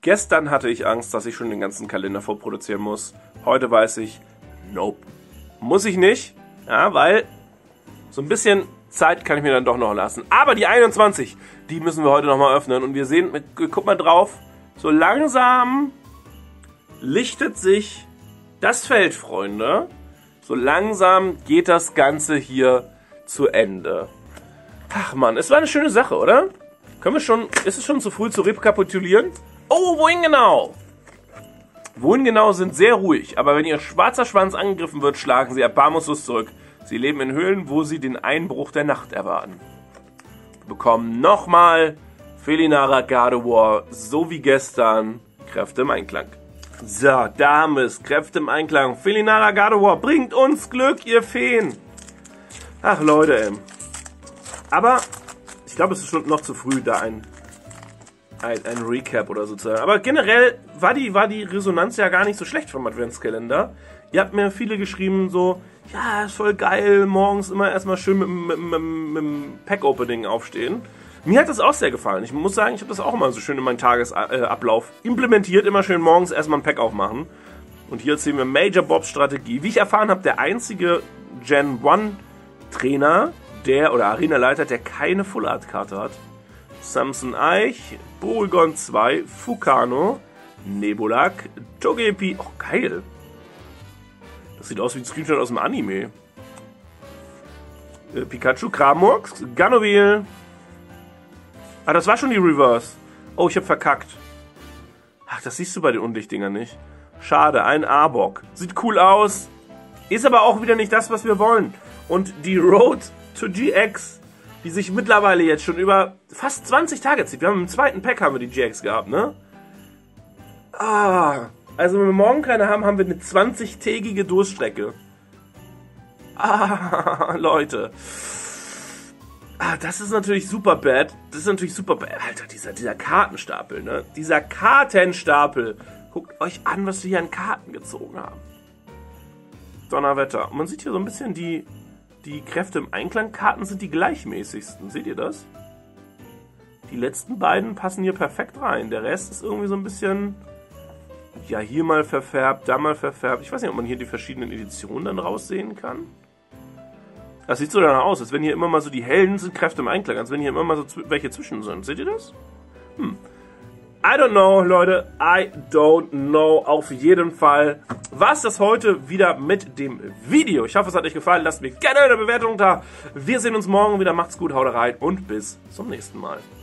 Gestern hatte ich Angst, dass ich schon den ganzen Kalender vorproduzieren muss. Heute weiß ich, nope. Muss ich nicht, ja, weil so ein bisschen Zeit kann ich mir dann doch noch lassen. Aber die 21, die müssen wir heute nochmal öffnen. Und wir sehen, guck mal drauf, so langsam lichtet sich das Feld, Freunde. So langsam geht das Ganze hier zu Ende. Ach man, es war eine schöne Sache, oder? Können wir schon, ist es schon zu früh zu rekapitulieren? Oh, wohin genau? Wohin genau sind sehr ruhig, aber wenn ihr schwarzer Schwanz angegriffen wird, schlagen sie erbarmungslos zurück. Sie leben in Höhlen, wo sie den Einbruch der Nacht erwarten. Wir bekommen nochmal Felinara Gardevoir, so wie gestern, Kräfte im Einklang. So, da haben wir es, Kräfte im Einklang. Felinara Gardevoir, bringt uns Glück, ihr Feen. Ach Leute, ey. Aber ich glaube, es ist schon noch zu früh, da ein Recap oder so zu sagen. Aber generell war die Resonanz ja gar nicht so schlecht vom Adventskalender. Ihr habt mir viele geschrieben, so, ja, ist voll geil, morgens immer erstmal schön mit dem Pack-Opening aufstehen. Mir hat das auch sehr gefallen. Ich muss sagen, ich habe das auch immer so schön in meinen Tagesablauf implementiert. Immer schön morgens erstmal ein Pack aufmachen. Und hier sehen wir Major Bobs Strategie. Wie ich erfahren habe, der einzige Gen 1 Trainer, oder Arenaleiter, der keine Full Art Karte hat. Samson Eich, Porygon 2, Fukano, Nebulak, Togepi. Oh, geil. Das sieht aus wie ein Screenshot aus dem Anime. Pikachu, Kramorx, Ganovil. Ah, das war schon die Reverse. Oh, ich hab verkackt. Ach, das siehst du bei den Undichtdingern nicht. Schade, ein Arbok. Sieht cool aus. Ist aber auch wieder nicht das, was wir wollen. Und die Road to GX, die sich mittlerweile jetzt schon über fast 20 Tage zieht. Wir haben im zweiten Pack haben wir die GX gehabt, ne? Ah, also wenn wir morgen keine haben, haben wir eine 20-tägige Durststrecke. Ah, Leute. Ah, das ist natürlich super bad. Das ist natürlich super bad. Alter, dieser Kartenstapel, ne? Dieser Kartenstapel. Guckt euch an, was wir hier an Karten gezogen haben. Donnerwetter. Und man sieht hier so ein bisschen die Kräfte im Einklang-Karten sind die gleichmäßigsten. Seht ihr das? Die letzten beiden passen hier perfekt rein. Der Rest ist irgendwie so ein bisschen, ja, hier mal verfärbt, da mal verfärbt. Ich weiß nicht, ob man hier die verschiedenen Editionen dann raussehen kann. Das sieht so danach aus, als wenn hier immer mal so die hellen sind Kräfte im Einklang, als wenn hier immer mal so welche zwischen sind. Seht ihr das? I don't know, Leute. I don't know. Auf jeden Fall war es das heute wieder mit dem Video. Ich hoffe, es hat euch gefallen. Lasst mir gerne eine Bewertung da. Wir sehen uns morgen wieder. Macht's gut, haut rein und bis zum nächsten Mal.